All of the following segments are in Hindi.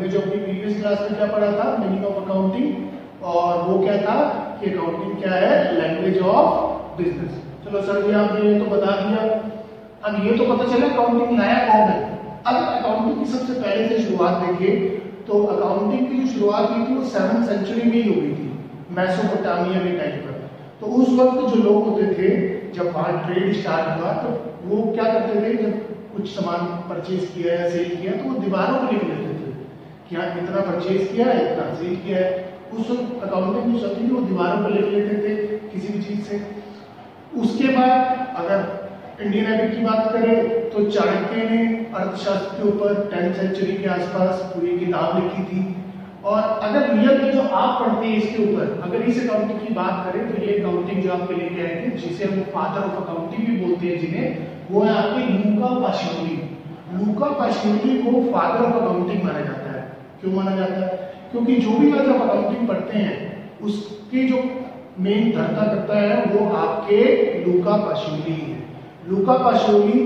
हमने जो अपनी प्रीवियस क्लास में क्या पढ़ा था, मीनिंग ऑफ अकाउंटिंग, और वो क्या था कि अकाउंटिंग क्या है, लैंग्वेज ऑफ बिजनेस। चलो सर जी आपने ये तो बता दिया, अब ये तो पता चला अकाउंटिंग लाया कौन है। अब अकाउंटिंग की सबसे पहले से शुरुआत देखिए तो अकाउंटिंग की जो शुरुआत हुई थी वो 7th सेंचुरी में ही हो गई थी, मेसोपोटामिया के टाइम पर। तो उस वक्त जो लोग होते थे, जब वहां ट्रेड स्टार्ट हुआ तो वो क्या करते थे, जब कुछ सामान परचेज किया या सेल किया तो वो दीवारों पर लिख लेते थे कि हाँ इतना परचेज किया है, इतना सेल किया है। उस वक्त अकाउंटिंग जो होती थी वो दीवारों पर लिख लेते थे किसी भी चीज से। उसके बाद अगर इंडियन एपिक की बात करें तो चाणक्य ने अर्थशास्त्र के ऊपर 10th सेंचुरी के आसपास पूरी किताब लिखी थी। और अगर रियल में जो आप पढ़ते हैं इसके ऊपर, अगर इस अकाउंटिंग की बात करें तो ये अकाउंटिंग जो आपके लेके आए थे, जिसे हम फादर ऑफ अकाउंटिंग भी बोलते हैं जिन्हें, वो है आपके लूका पाशियोली। लूका पाशियोली को फादर ऑफ अकाउंटिंग माना जाता है। क्यों माना जाता है? क्योंकि जो भी आज आप अकाउंटिंग पढ़ते हैं उसकी जो मेन धर्ता करता है वो आपके लूका पाशियोली है। लूका पाशियोली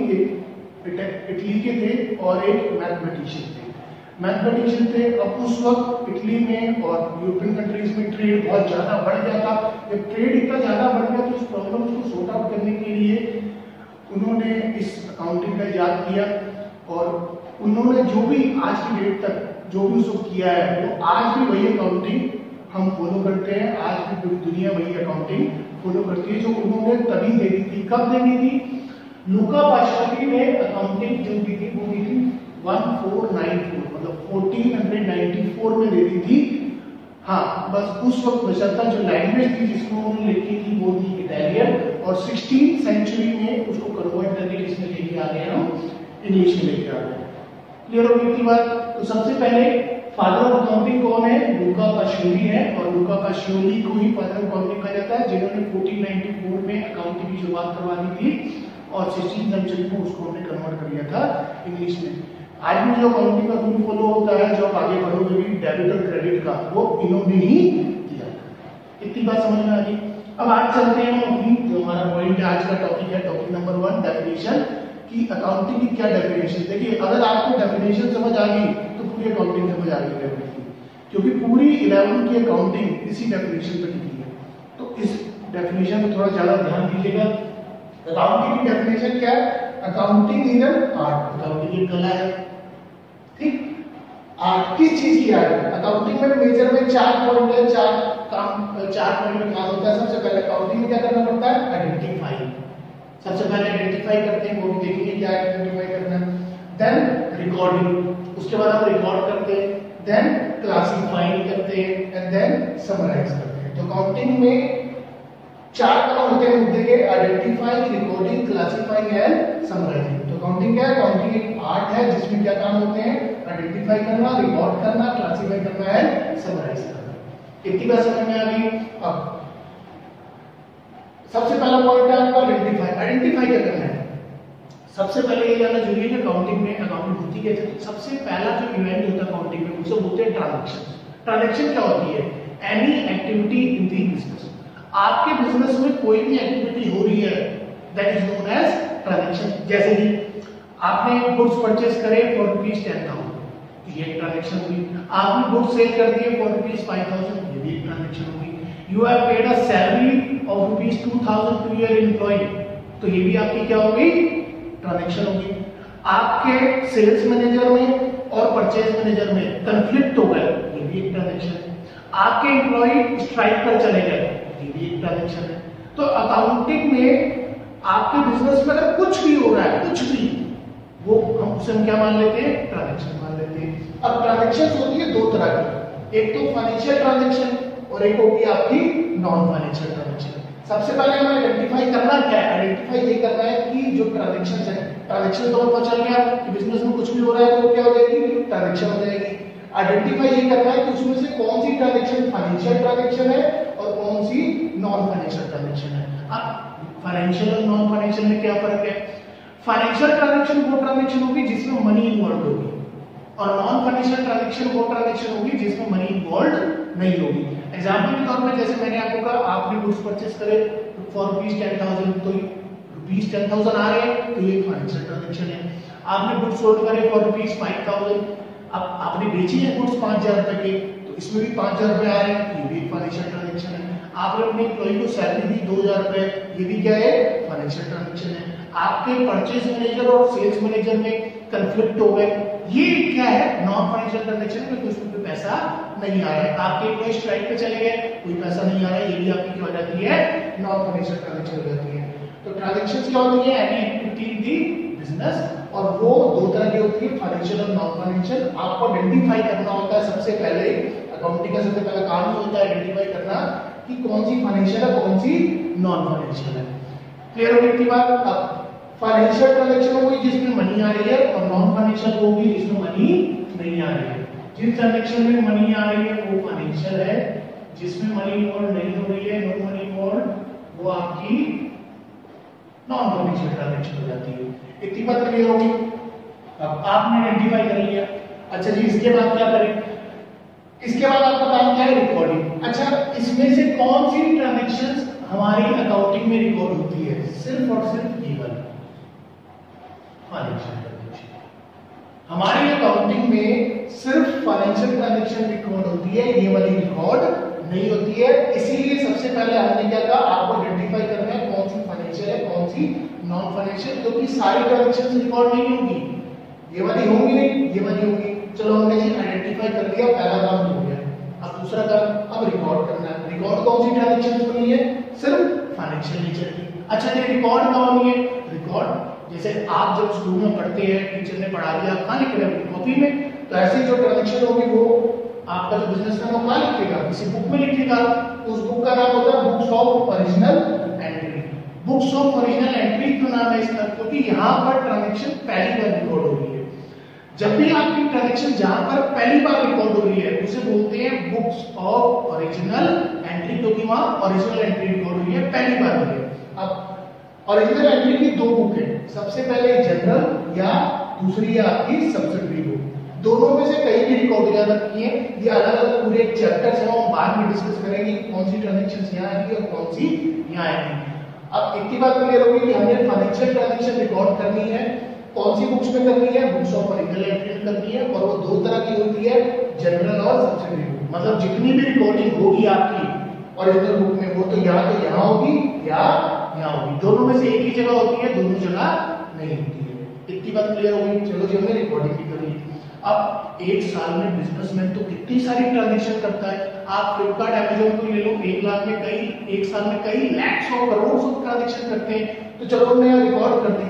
एक इटली के थे और एक मैथमेटिशियन थे। मैथमेटिशियन थे। अब उस वक्त इटली में और यूरोपियन कंट्रीज में ट्रेड बहुत ज्यादा बढ़ गया था। जब ट्रेड इतना ज्यादा बढ़ गया तो उस प्रॉब्लम को सॉर्ट आउट करने के लिए उन्होंने इस अकाउंटिंग का इजाद किया। और उन्होंने जो भी आज की डेट तक जो भी उसको किया है वो आज भी वही अकाउंटिंग हम फॉलो करते हैं। आज भी पूरी दुनिया वही अकाउंटिंग फॉलो करती है जो उन्होंने तभी दे दी थी। कब दे दी थी? लूका पाशियोली ने अकाउंटिंग जो दी थी वो दी थी 1494, मतलब 1494 में दे दी थी। हाँ, बस उस वक्त बशर्ता जो लैंग्वेज थी जिसको उन्होंने लिखी थी वो थी इटालियन, और 16th सेंचुरी में उसको कन्वर्ट करके किसमें लेके आ गए हम, इंग्लिश में लेके आ गए। क्लियर हो गई थी बात? तो सबसे पहले फादर ऑफ अकाउंटिंग कौन है? लूका पाशियोली है। और लूका पाशियोली को ही फादर ऑफ अकाउंटिंग कहा जाता है, जिन्होंने 1494 में अकाउंटिंग की शुरुआत करवा दी थी और 16th सेंचुरी में उसको हमने कन्वर्ट कर दिया था इंग्लिश में। आज भी जो अकाउंटिंग का रूल फॉलो होता है, जो आप आगे बढ़ोगे भी डेबिट और क्रेडिट का, वो इन्होंने ही किया। इतनी बात समझ में आ गई। अब आज चलते हैं हम अपनी जो हमारा पॉइंट है, आज का टॉपिक है, टॉपिक नंबर 1, डेफिनेशन की अकाउंटिंग की क्या डेफिनेशन। देखिए अगर आपको डेफिनेशन समझ आ गई तो पूरी अकाउंटिंग समझ आ गई है, क्योंकि पूरी 11 की अकाउंटिंग इसी डेफिनेशन पर टिकी है। तो इस डेफिनेशन में थोड़ा ज्यादा ध्यान दीजिएगा। अकाउंटिंग की डेफिनेशन क्या है? Accounting is an art. Accounting एक कला है, ठीक? आर्ट किस चीज की आर्ट है? अकाउंटिंग में मेजर में 4 पॉइंट है, 4 पॉइंट में काम होता है। सबसे पहले अकाउंटिंग में क्या करना पड़ता है? आइडेंटिफाई। सबसे पहले आइडेंटिफाई करते हैं, वो भी देखेंगे क्या आइडेंटिफाई करना है। देन रिकॉर्डिंग, उसके बाद हम रिकॉर्ड करते हैं। देन क्लासिफाइंग करते हैं एंड देन समराइज करते हैं। तो अकाउंटिंग में 4 काम होते हैं मुद्दे के, identifying, recording, classifying and summarising. तो अकाउंटिंग क्या है? अकाउंटिंग एक आर्ट है जिसमें क्या काम होते हैं? आइडेंटिफाई करना, रिकॉर्ड करना, क्लासिफाई करना एंड समराइज करना। इतनी बात समझ में आ गई। अब सबसे पहला पॉइंट है आपका आइडेंटिफाई। आइडेंटिफाई क्या करना है? सबसे पहले ये जानना जरूरी है कि अकाउंटिंग में अकाउंटिंग होती कैसे। तो सबसे पहला जो इवेंट होता है अकाउंटिंग में उसे बोलते हैं ट्रांजैक्शन। ट्रांजैक्शन क्या होती है? Any activity in the business. आपके बिजनेस में कोई भी एक्टिविटी हो रही है that is known as transaction. जैसे कि आपने गुड्स परचेज करे फॉर ₹10,000, ये एक ट्रांजैक्शन हुई। आपने गुड्स सेल कर दिए फॉर ₹5,000, ये भी एक ट्रांजैक्शन हुई। You have paid a salary of ₹2,000 to your employ, तो ये भी आपकी क्या होगी? ट्रांजैक्शन होगी। आपके सेल्स मैनेजर में और परचेज मैनेजर में कंफ्लिक्ट हो गए, ये भी एक ट्रांजैक्शन है। आपके एम्प्लॉय स्ट्राइक पर चले गए, ये भी एक ट्रांजैक्शन है। तो अकाउंटिंग में आपके बिजनेस में अगर कुछ भी हो रहा है, कुछ भी, वो हम उसे क्या मान लेते हैं? ट्रांजैक्शन मान लेते हैं। अब ट्रांजैक्शन होती है 2 तरह की, एक तो फाइनेंशियल ट्रांजैक्शन और एक होगी आपकी नॉन फाइनेंशियल ट्रांजैक्शन। सबसे पहले हमें आइडेंटिफाई करना क्या है? आइडेंटिफाई ये करना है कि जो ट्रांजैक्शन है, ट्रांजैक्शन तो पता चल गया कि बिजनेस में कुछ भी हो रहा है तो क्या हो जाएगी? ट्रांजैक्शन हो जाएगी। आइडेंटिफाई ये करना है कि उसमें से कौन सी ट्रांजैक्शन फाइनेंशियल ट्रांजैक्शन है और कौन सी नॉन फाइनेंशियल ट्रांजैक्शन है। अब फाइनेंशियल और नॉन फाइनेंशियल में क्या फर्क है? फाइनेंशियल ट्रांजैक्शन वो ट्रांजैक्शन होगी जिसमें मनी इन्वॉल्व होगी, और नॉन फाइनेंशियल ट्रांजैक्शन वो ट्रांजैक्शन होगी जिसमें मनी इन्वॉल्व नहीं होगी। एग्जांपल के तौर पे जैसे मैंने आपको कहा, आपने गुड्स परचेज करे फॉर ₹10,000, तो ₹10,000 आ रहे हैं तो ये फाइनेंशियल ट्रांजैक्शन है। आपने गुड्स सोल्ड करे फॉर ₹5,000, अब आपने बेची है गुड्स 5,000 रुपए के, तो इसमें भी 5,000 रुपए आ रहे हैं, ये भी फाइनेंशियल ट्रांजेक्शन है। आपने अपने एम्प्लॉय को सैलरी दी 2,000 रुपए, ये भी क्या है, फाइनेंशियल ट्रांजेक्शन है। आपके परचेज मैनेजर और सेल्स मैनेजर में कंफ्लिक्ट हो गए, ये क्या है, नॉन फाइनेंशियल ट्रांजेक्शन, क्योंकि उसमें कोई पैसा नहीं आ रहा है। आपके एम्प्लॉय स्ट्राइक पे चले गए, कोई पैसा नहीं आ रहा है, ये भी आपकी क्या हो जाती है, नॉन फाइनेंशियल ट्रांजेक्शन हो जाती है। तो ट्रांजेक्शन क्या होती है, any activity in the business, और वो दो तरह की होती है, फाइनेंशियल और नॉन फाइनेंशियल। आपको आइडेंटिफाई करना होता है सबसे पहले, अकाउंटिंग का सबसे पहला काम ही होता है आइडेंटिफाई करना कि कौन सी फाइनेंशियल है, कौन सी नॉन फाइनेंशियल है। क्लियर हो गई की बात। अब फाइनेंशियल ट्रांजैक्शन होगी जिसमें मनी आ रही है, और नॉन फाइनेंशियल होगी जिसमें मनी नहीं आ रही है। जिस ट्रांजैक्शन में मनी आ रही है वो फाइनेंशियल है, जिसमें मनी इन्वॉल्व नहीं हो रही है, नो मनी इन्वॉल्व, वो आपकी नॉन फाइनेंशियल ट्रांजैक्शन हो जाती है। इतनी बात क्लियर होगी। अब आपने आइडेंटिफाई कर लिया, अच्छा जी इसके बाद क्या करें, इसके बाद आपका काम क्या है, रिकॉर्डिंग। अच्छा इसमें से कौन सी ट्रांजैक्शंस हमारी अकाउंटिंग में रिकॉर्ड होती है, सिर्फ और सिर्फ ये वाली फाइनेंशियल ट्रांजैक्शन। हमारी अकाउंटिंग में सिर्फ फाइनेंशियल ट्रांजैक्शन रिकॉर्ड होती है, ये वाली रिकॉर्ड नहीं होती है। इसीलिए सबसे पहले हमने क्या कहा, आपको आइडेंटिफाई करना है कौन सी फाइनेंशियल है, कौन सी नॉन फाइनेंशियल, क्योंकि सारी ट्रांजैक्शंस रिकॉर्ड नहीं होंगी, ये वाली होंगी नहीं, ये वाली होंगी। चलो हमने जी आइडेंटिफाई कर लिया, पहला काम हो गया। अब दूसरा काम, अब रिकॉर्ड करना है। रिकॉर्ड कौन सी ट्रांजैक्शंस बनी है, सिर्फ फाइनेंशियल नेचर की। अच्छा ये रिकॉर्ड कहाँ होनी है, रिकॉर्ड जैसे आप जब स्कूल में पढ़ते हैं, टीचर ने पढ़ा दिया, कहाँ लिख रहे हैं, कॉपी में, तो ऐसी जो ट्रांजैक्शन होगी वो आपका जो बिजनेसमैन वो कहाँ लिखेगा, किसी बुक में लिखेगा। उस बुक का नाम होता है books of original entry. Books of original entry क्यों नाम है इसका, क्योंकि यहाँ पर ट्रांजैक्शन पहली बार रिकॉर्ड हो रही है। जब भी आपकी ट्रांजैक्शन जहां पर पहली बार रिकॉर्ड हो रही है उसे बोलते हैं बुक्स ऑफ ओरिजिनल एंट्री, क्योंकि वहां ओरिजिनल एंट्री रिकॉर्ड हुई है, पहली बार हुई है। अब ओरिजिनल एंट्री की दो बुक है, सबसे पहले जनरल या दूसरी है आपकी सब्सिडरी बुक। दोनों में से कहीं भी रिकॉर्ड हो जाता है, ये अलग अलग पूरे चैप्टर्स हैं, हम बाद में डिस्कस करेंगे कौन सी ट्रांजैक्शंस यहाँ आएंगी और कौन सी यहाँ आएंगी। अब इतनी बात क्लियर होगी कि हमने फाइनेंशियल ट्रांजैक्शन रिकॉर्ड करनी है, कौन सी बुक्स में करनी है, बुक्स ऑफ ओरिजिनल एंट्री में करनी है, और वो दो तरह की होती है, जनरल और सब्सिडरी बुक। मतलब जितनी भी रिकॉर्डिंग होगी आपकी ओरिजिनल बुक में वो तो यहाँ होगी या यहाँ होगी, दोनों में से एक ही जगह होती है, दोनों जगह नहीं होती है। इतनी बात क्लियर होगी। चलो जी हमने रिकॉर्डिंग भी करी। अब एक साल में बिजनेसमैन तो कितनी सारी ट्रांजैक्शन करता है, आप फ्लिपकार्ट अमेज़न को ले लो, एक लाख में कई, एक साल में कई लाख सौ करोड़ ट्रांजैक्शन करते हैं। तो चलो हमने रिकॉर्ड कर दी।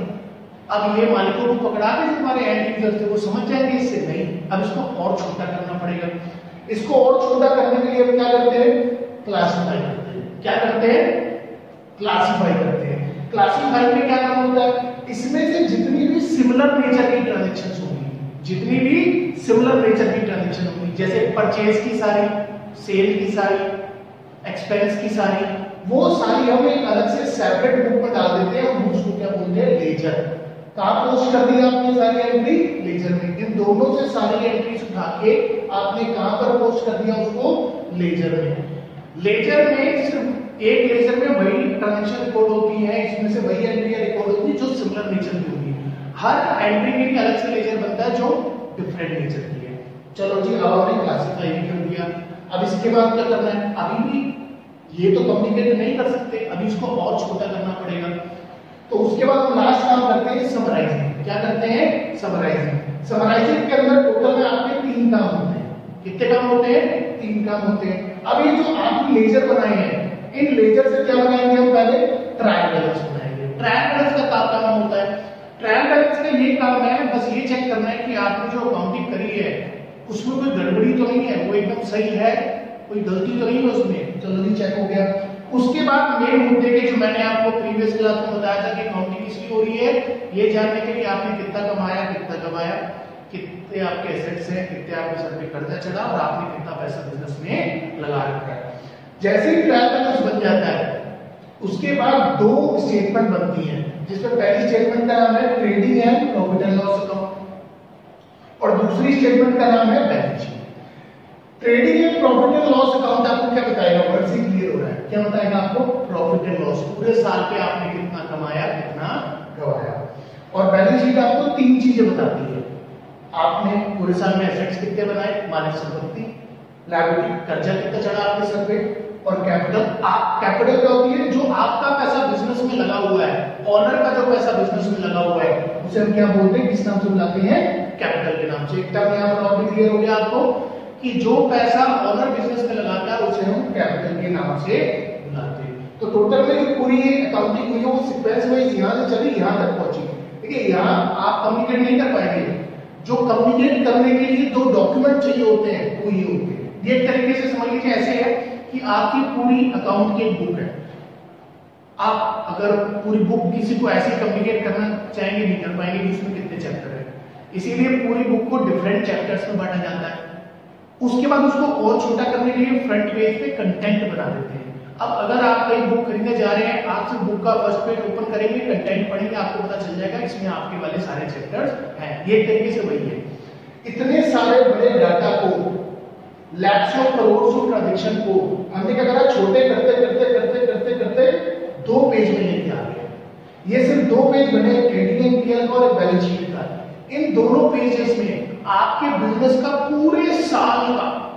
अब ये मालिकों को पकड़ा के जो हमारे एंड यूजर थे वो समझ जाएंगे इससे, नहीं, अब इसको और छोटा करना पड़ेगा। इसको और छोटा करने के लिए हम क्या करते हैं, क्लासिफाई करते हैं। क्या करते हैं, क्लासिफाई करते हैं। क्लासिफाई में क्या काम होता है, इसमें से जितनी भी सिमिलर नेचर की ट्रांजैक्शंस होंगी, जितनी भी सिमिलर नेचर की ट्रांजैक्शन होंगी, जैसे परचेज की सारी, सेल की सारी, एक्सपेंस की सारी, वो सारी हम एक अलग से सेपरेट बुक में डाल देते हैं। हम उसको क्या बोलते हैं, लेजर। कहाँ पोस्ट कर दिया आपने सारी एंट्री, लेजर में। इन दोनों से सारी एंट्रीज उठा के आपने कहां पर पोस्ट कर दिया, उसको लेजर में। लेजर में सिर्फ एक लेजर में वही ट्रांजैक्शन रिकॉर्ड होती है, इसमें से वही एंट्री रिकॉर्ड होती है जो सिमिलर नेचर की होगी। हर एंट्री के लिए अलग से लेजर बनता है जो डिफरेंट नेचर की है। चलो जी अब हमने क्लासिफाई भी कर दिया। अब इसके बाद क्या करना है, अभी भी ये तो कम्युनिकेट नहीं कर सकते, अभी इसको और छोटा करना पड़ेगा। तो उसके बाद हम लास्ट काम करते हैं समराइजिंग। क्या करते हैं, समराइजिंग। समराइजिंग के अंदर टोटल में आपके 3 काम होते हैं। कितने काम होते हैं, 3 काम होते हैं। अब ये जो आपने लेजर बनाए हैं, इन लेजर से क्या बनाएंगे हम, पहले ट्रायल बैलेंस बनाएंगे। ट्रायल बैलेंस का क्या काम होता है, ट्रायल बैलेंस का ये काम है बस ये चेक करना है कि आपने जो अकाउंटिंग करी है उसमें कोई गड़बड़ी तो नहीं है, वो एकदम सही है, कोई गलती तो नहीं है उसमें। चलो जी चेक हो गया। उसके बाद मेन मुद्दे के जो मैंने आपको प्रीवियस क्लास में बताया था कि अकाउंटिंग इसलिए हो रही है, ये जानने के लिए आपने कितना कमाया, कितना कमाया, कितने आपके एसेट्स हैं, कितने आपके सर पे कर्जा चढ़ा और आपने कितना पैसा बिजनेस में लगा रखा है। जैसे ही ट्रायल बैलेंस बन जाता है उसके बाद 2 स्टेटमेंट बनती हैं, जिसमें पहली स्टेटमेंट का नाम है trading and profit and loss account और दूसरी स्टेटमेंट का नाम है balance sheet. Trading and profit and loss account आपको क्या बताएगा, वर्ड से क्लियर हो रहा है, क्या बताएगा आपको, प्रॉफिट एंड लॉस, पूरे साल पे आपने कितना कमाया, कितना गवाया। और बैलेंस शीट आपको 3 चीजें बताती है। आपने पूरे साल में एसेट्स कितने बनाए, माइनस संपत्ति, लायबिलिटी कर्जा कितना चढ़ा आपके सर पे, और कैपिटल। आप कैपिटल क्या होती है, जो आपका पैसा बिजनेस में लगा हुआ है, ऑनर का जो पैसा बिजनेस में लगा हुआ है उसे हम क्या बोलते हैं, किस नाम से बुलाते हैं, कैपिटल के नाम से। एक टर्म यहाँ पर और भी क्लियर हो गया आपको कि जो पैसा ऑनर बिजनेस में लगाता है उसे हम कैपिटल के नाम से बुलाते हैं। तो टोटल में जो पूरी अकाउंटिंग हुई है वो सीक्वेंस वाइज यहाँ से चली यहाँ तक पहुंची। देखिए यहाँ आप कम्युनिकेट नहीं कर पाएंगे, जो कम्युनिकेट करने के लिए दो डॉक्यूमेंट चाहिए होते हैं वो ये होते हैं। ये एक तरीके से समझ लीजिए ऐसे है कि आपकी पूरी अकाउंट की एक बुक है, आप अगर पूरी बुक किसी को ऐसे कम्युनिकेट करना चाहेंगे नहीं कर पाएंगे कि उसमें कितने चैप्टर है, इसीलिए पूरी बुक को डिफरेंट चैप्टर्स में बांटा जाता है। उसके बाद उसको और छोटा करने के लिए फ्रंट पेज पे कंटेंट बना देते हैं। अब अगर आप कहीं बुक खरीदने जा रहे हैं, आप सिर्फ बुक का फर्स्ट पेज ओपन करेंगे, कंटेंट पढ़ेंगे, आपको पता चल जाएगा इसमें आपके वाले सारे चैप्टर्स हैं। ये एक तरीके से वही है। इतने सारे बड़े डाटा को, lakhs of crore of transaction को हमने क्या करा, छोटे करते करते करते करते करते 2 पेज में लेके आ गए। ये सिर्फ 2 पेज बने, ट्रेडिंग एनपीएल का और बैलेंस शीट का। इन दोनों पेजेस में आपके बिजनेस का पूरे साल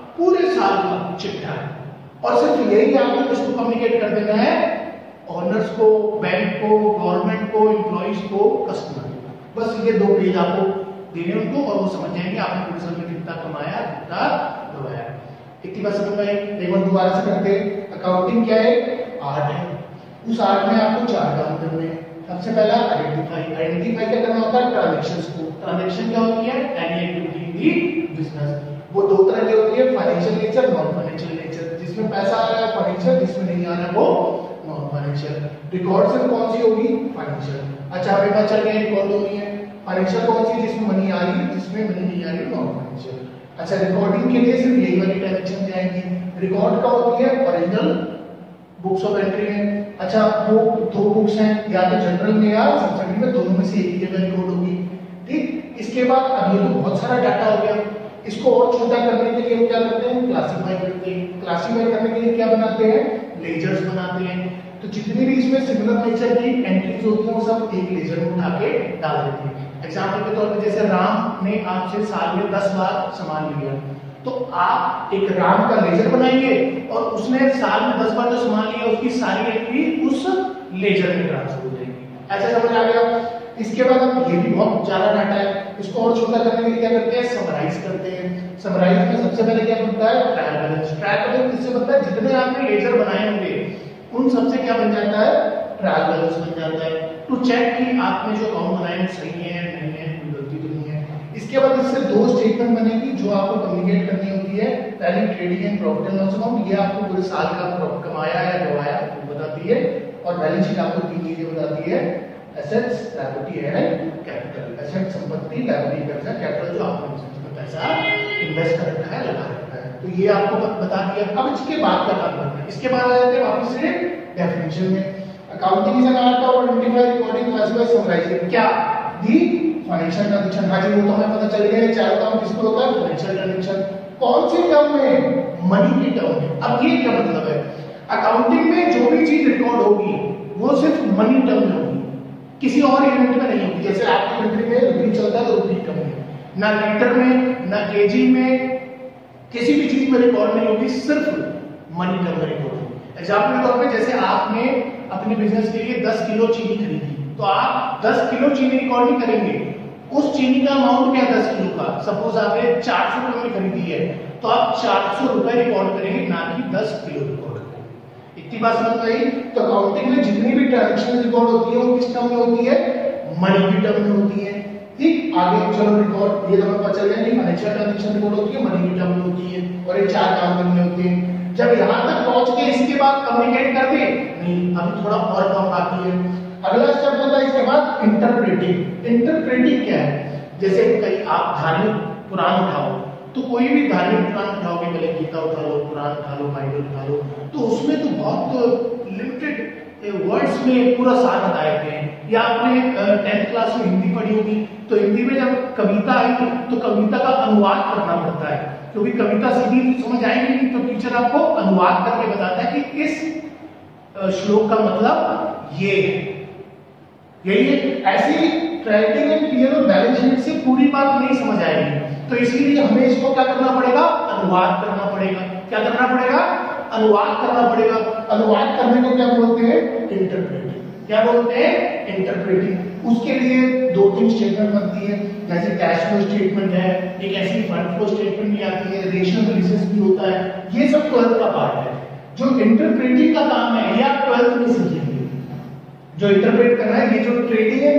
का चिट्ठा है, और सिर्फ यही आपको किसको कम्युनिकेट कर देना है, ऑनर्स को, बैंक को, गवर्नमेंट को, एम्प्लॉइज को, कस्टमर को। बस ये 2 पेज आपको देने उनको, और वो समझ जाएंगे आपने पूरे साल में कितना कमाया, कितना गवाया। इतनी बात समझ में आई। एक बार दोबारा से करते हैं। अकाउंटिंग क्या है, आर्ट है। उस आर्ट में आपको 4 काम करने हैं। सबसे पहला आइडेंटिफाई क्या करना होता है, ट्रांजैक्शंस को। ट्रांजैक्शन क्या होती है, any activity in the business. वो 2 तरह की होती है, financial nature, non financial nature. जिसमें पैसा आ रहा है फाइनेंशियल, जिसमें नहीं आ रहा है वो नॉन फाइनेंशियल। रिकॉर्ड से कौन सी होगी, फाइनेंशियल। अच्छा हमें पता चल गया रिकॉर्ड होनी है। फाइनेंशियल कौन सी, जिसमें मनी आ रही है, जिसमें मनी नहीं आ रही है, नॉन फाइनेंशियल। अच्छा रिकॉर्डिंग के लिए सिर्फ यही वाली ट्रांजैक्शन जाएंगी। रिकॉर्ड का होती है ओरिजिनल बुक्स ऑफ एंट्री में। अच्छा वो 2 बुक्स हैं, या तो जनरल में या सब्सिडी में, दोनों में से एक ही जगह रिकॉर्ड होगी। ठीक, इसके बाद अब ये तो बहुत सारा डाटा हो गया। इसको और छोटा करने के लिए हम क्या करते हैं, क्लासीफाई करते हैं। क्लासीफाई करने के लिए क्या बनाते हैं, लेजर्स बनाते हैं। तो जितनी भी इसमें सिमिलर नेचर की एंट्रीज होती हैं वो सब एक लेजर में उठा के डाल देते हैं। एग्जाम्पल के तौर पर जैसे राम ने आपसे साल में 10 बार सामान लिया, तो आप एक राम का लेजर बनाएंगे और उसने साल में 10 बार जो सामान लिया उसकी सारी एंट्री उस लेजर में ट्रांसफर हो जाएगी। ऐसा समझ आ गया। इसके बाद अब ये भी बहुत ज्यादा डाटा है, इसको और छोटा करने के लिए क्या करते हैं, समराइज करते हैं। समराइज में सबसे पहले क्या बनता है, ट्रायल बैलेंस। ट्रायल बैलेंस किससे बनता है, जितने आपने लेजर बनाए होंगे उन सबसे क्या बन जाता है, ट्रायल बैलेंस बन जाता है। टू चेक कि आपने जो अकाउंट बनाए वो सही है नहीं है, कोई गलती तो नहीं है। इसके बाद इससे 2 स्टेटमेंट बनेगी जो आपको कम्युनिकेट करनी होती है। पहली trading and profit and loss account, ये आपको पूरे साल का कमाया या गवाया वो बताती है, और बैलेंस शीट आपको 3 चीजें बताती है, assets, liability and capital. Asset संपत्ति, लायबिलिटी कर्जा, कैपिटल जो आपने बिजनेस में पैसा इन्वेस्ट कर रखा है, लगा रखा है। तो ये आपको बता दिया। अब इसके बाद क्या काम करना है, इसके बाद आ जाते हैं वापस से डेफिनेशन में। Accounting is an art of identify, recording, classify, summarising. क्या दी फाइनेंशियल ट्रांजैक्शन। हाँ जी वो तो हमें पता चल गया, 4 काम किसको होता है, फाइनेंशियल ट्रांजैक्शन। कौन सी टर्म में, मनी की टर्म में। अब ये क्या मतलब है, अकाउंटिंग में जो भी चीज रिकॉर्ड होगी वो सिर्फ मनी टर्म में होगी, किसी और यूनिट में नहीं होगी। जैसे आपकी कंट्री में रुपये चलता है तो रुपये टर्म में, ना लीटर में, ना केजी में, किसी भी चीज में रिकॉर्ड नहीं होगी, सिर्फ मनी टर्म में रिकॉर्ड होगी। एग्जाम्पल के तौर पे जैसे आपने अपने बिजनेस के लिए 10 किलो चीनी खरीदी, तो आप 10 किलो चीनी रिकॉर्ड नहीं करेंगे, उस चीनी का अमाउंट क्या 10 किलो का। सपोज आपने 400 रुपए में खरीदी है तो आप 400 रुपए रिकॉर्ड करेंगे, ना कि 10 किलो रिकॉर्ड करेंगे। इतनी बात समझ आई। तो अकाउंटिंग में जितनी भी ट्रांजैक्शन रिकॉर्ड होती है वो किस टर्म में होती है, मनी की टर्म में होती है। ठीक, आगे चलो रिकॉर्ड ये तो हमें पता चल गया कि फाइनेंशियल ट्रांजैक्शन रिकॉर्ड होती है, मनी की टर्म में होती है, और ये 4 काम करने होते हैं। जब यहां तक पहुंच के इसके बाद कम्युनिकेट कर दे, नहीं अभी थोड़ा और काम बाकी है। अगला स्टेप होता है इसके बाद इंटरप्रेटिंग। इंटरप्रेटिंग क्या है, जैसे कई आप धार्मिक पुराण उठाओ, तो कोई भी धार्मिक पुराण उठाओगे, भले गीता उठा लो, पुराण उठा लो, बाइबल उठा लो, तो उसमें तो बहुत लिमिटेड वर्ड्स में पूरा सार बताए गए हैं। या आपने 10th क्लास में हिंदी पढ़ी होगी, तो हिंदी में जब कविता आई तो कविता का अनुवाद करना पड़ता है, क्योंकि कविता सीधी समझ आएगी नहीं, तो टीचर आपको अनुवाद करके बताता है कि इस श्लोक का मतलब ये है, यही है। ऐसी trading and P L balance sheet से पूरी बात नहीं समझ आएगी, तो इसीलिए हमें इसको क्या करना पड़ेगा, अनुवाद करना पड़ेगा। क्या करना पड़ेगा, अनुवाद करना पड़ेगा। अनुवाद करने को क्या बोलते हैं, इंटरप्रेटिंग। क्या बोलते हैं, इंटरप्रेटिंग। उसके लिए दो तीन स्टेटमेंट बनती है, जैसे कैश फ्लो स्टेटमेंट है, एक ऐसी फंड फ्लो स्टेटमेंट भी आती है, रेशियो एनालिसिस भी होता है। ये सब 12th का पार्ट है। जो इंटरप्रेटिंग का काम है ये आप 12th में सीखेंगे। जो इंटरप्रेट करना है, ये जो ट्रेडिंग एंड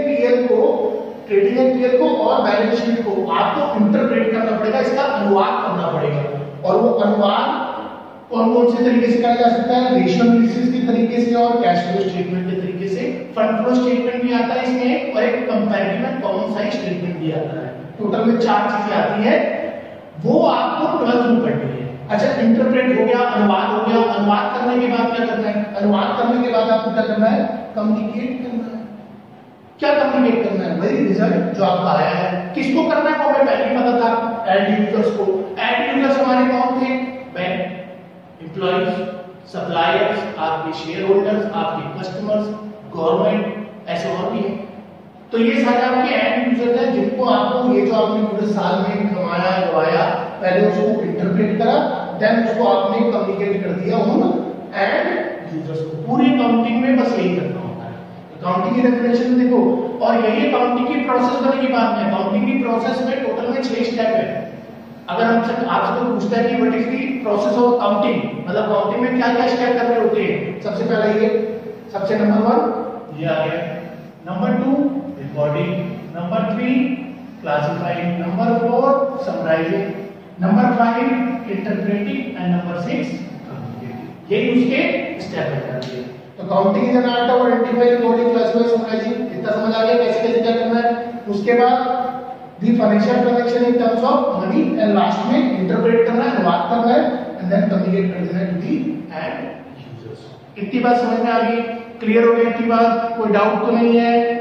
पीएल को और बैलेंस शीट को आपको इंटरप्रेट करना पड़ेगा, इसका अनुवाद करना पड़ेगा। और वो अनुवाद कौन कौन से तरीके से करा जा सकता है, रेशियो एनालिसिस के तरीके से और कैश फ्लो स्टेटमेंट के तरीके से। फंड फ्लो स्टेटमेंट भी आता है इसमें, और एक comparative and common size statement भी आता है। टोटल में 4 चीजें आती है, वो आपको 12th में पढ़नी है। अच्छा, इंटरप्रेट हो गया, अनुवाद हो गया। अनुवाद करने के बाद क्या करना है, अनुवाद करने के बाद आपको क्या करना है, कम्युनिकेट करना है। क्या कम्युनिकेट करना है, वही रिजल्ट जो आपका आया है। किसको करना है वो हमें पहले ही पता था, एंड यूजर्स को। एंड यूजर्स हमारे कौन थे, बैंक, एम्प्लॉइज, सप्लायर्स, आपके शेयर होल्डर्स, आपके कस्टमर्स, गवर्नमेंट, ऐसे और भी है। तो ये सारे आपके एंड यूजर्स हैं, जिनको आपको ये जो आपने पूरे साल में कमाया गवाया, पहले उसको इंटरप्रेट करा, देन उसको आपने कम्युनिकेट कर दिया उन एंड यूजर्स को। पूरी अकाउंटिंग में बस यही करना होता है। अकाउंटिंग की डेफिनेशन देखो, और यही अकाउंटिंग की प्रोसेस बनने की बात है। अकाउंटिंग की प्रोसेस में टोटल में 6 स्टेप है। अगर हमसे आपसे कोई पूछता है कि what is the process of accounting, मतलब अकाउंटिंग में क्या क्या स्टेप करने होते हैं, सबसे पहला ये, सबसे नंबर 1 ये आ गया। Number 2 recording, number 3 classifying, number 4 summarising, number 5 interpreting and number 6 communicating. ये उसके स्टेप है। तो accounting is an art of identify, recording, classify, summarising. इतना समझ आ गया कैसे कैसे क्या करना है। उसके बाद the financial transaction in terms of money, and last में इंटरप्रेट करना है, अनुवाद करना है, एंड देन कम्युनिकेट कर देना है टू दी एंड यूजर्स। इतनी बात समझ में आ गई, क्लियर हो गई इतनी बात, कोई डाउट तो नहीं है।